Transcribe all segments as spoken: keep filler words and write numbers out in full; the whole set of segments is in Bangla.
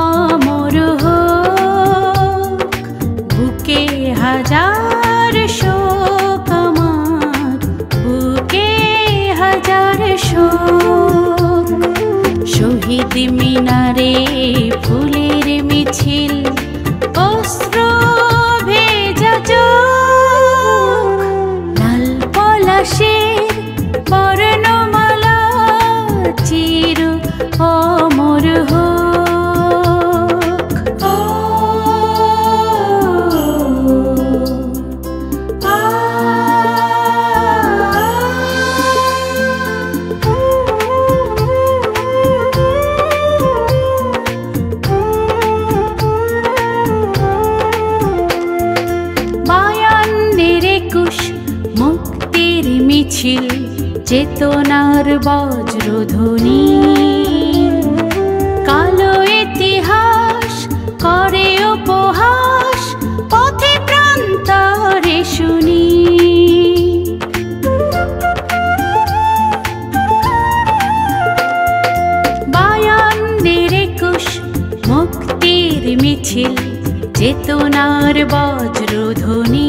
অমর হোক, বুকে হাজার শোক আমার, বুকে হাজার শোক। শহীদ মিনারে ফুলের মিছিল, অস্ত্র ভেজা চোখ, লাল পলাশের বর্ণমালা চির অমর হোক। ও আ বায়ান্নের একুশ মুক্তির মিছিল, চেতনার বজ্রধ্বনি, কালো ইতিহাস করে উপহাস, পথে প্রান্তরে শুনি। বায়ান্নের একুশ মুক্তির মিছিল, চেতনার বজ্রধ্বনি,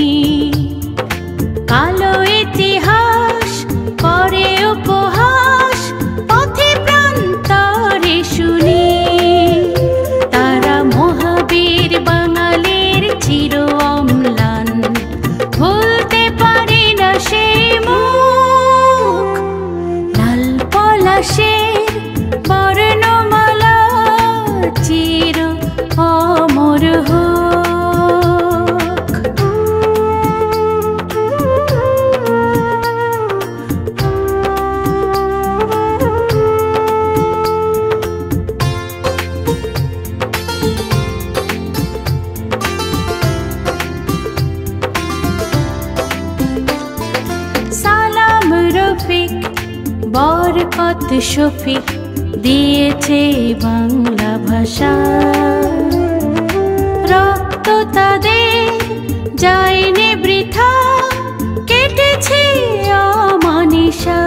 কালো ইতিহাস করে উপহাস, পথে প্রান্তরে শুনি। তারা মহাবীর বাঙালির চির অম্লান, ভুলতে পারে না সে মুখ, লাল পলাশের বর্ণমালা চির অমর হোক। সালাম রফিক, বরকত শফিক দিয়েছে বাংলা ভাষা, রক্ত তাদের যায়নি বৃথা, কেটেছে অমানিশা।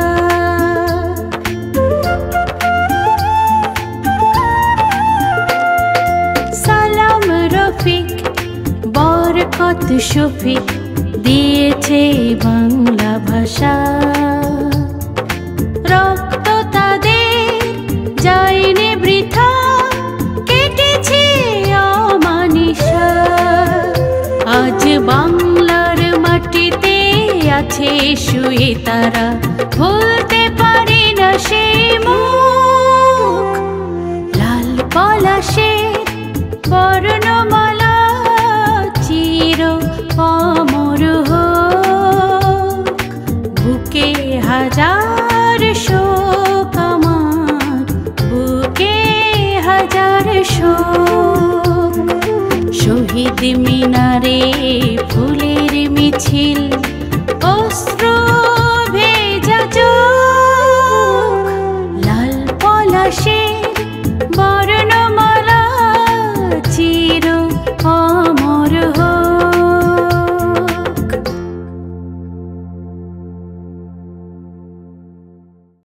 সালাম রফিক, বরকত শফিক দিয়েছে বাংলা ভাষা, রক্ত তাদের যায়নি বৃথা, কেটেছে অমানিশা। আজ বাংলার মাটিতে আছে শুয়ে তারা, ভুলতে পারে না সে মুখ, লাল পলাশের বর্ণমালা চির অমর হোক, বুকে হাজার শোক আমার, বুকে হাজার শোক। শহীদ মিনারে